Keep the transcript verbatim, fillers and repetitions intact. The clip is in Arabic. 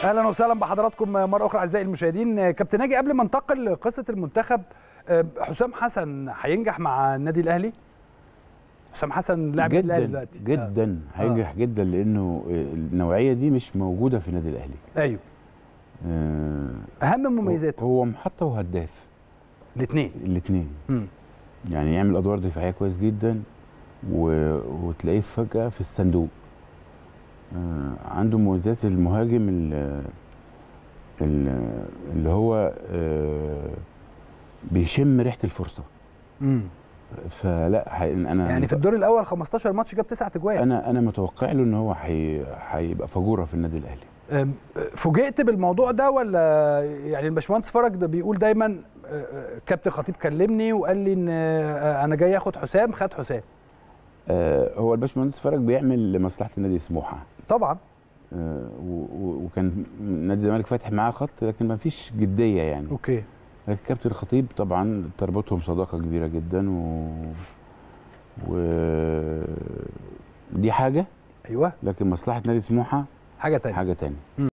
اهلا وسهلا بحضراتكم مره اخرى اعزائي المشاهدين. كابتن ناجي، قبل ما ننتقل لقصه المنتخب، حسام حسن هينجح مع النادي الاهلي؟ حسام حسن لاعب الاهلي دلوقتي جدا هينجح آه. جدا، لانه النوعيه دي مش موجوده في النادي الاهلي. ايوه. آه اهم مميزاته هو محطه وهداف الاثنين الاثنين يعني يعمل ادوار دفاعيه كويس جدا و... وتلاقيه فجاه في الصندوق. آه عنده مميزات المهاجم اللي هو آه بيشم ريحه الفرصه. امم فلا انا يعني في الدور الاول خمستاشر ماتش جاب تسعة اجوان. انا انا متوقع له ان هو هيبقى فجوره في النادي الاهلي. فوجئت بالموضوع ده ولا يعني الباشمهندس فرج ده بيقول دايما كابتن خطيب كلمني وقال لي ان انا جاي اخد حسام، خد حسام؟ هو الباشمهندس فرج بيعمل لمصلحه النادي سموحه طبعا. وكان نادي الزمالك فاتح معاه خط، لكن ما فيش جديه يعني. اوكي. لكن كابتن الخطيب طبعا تربطهم صداقه كبيره جدا و و دي حاجه. ايوه. لكن مصلحه نادي سموحه حاجه ثانيه حاجه ثانيه.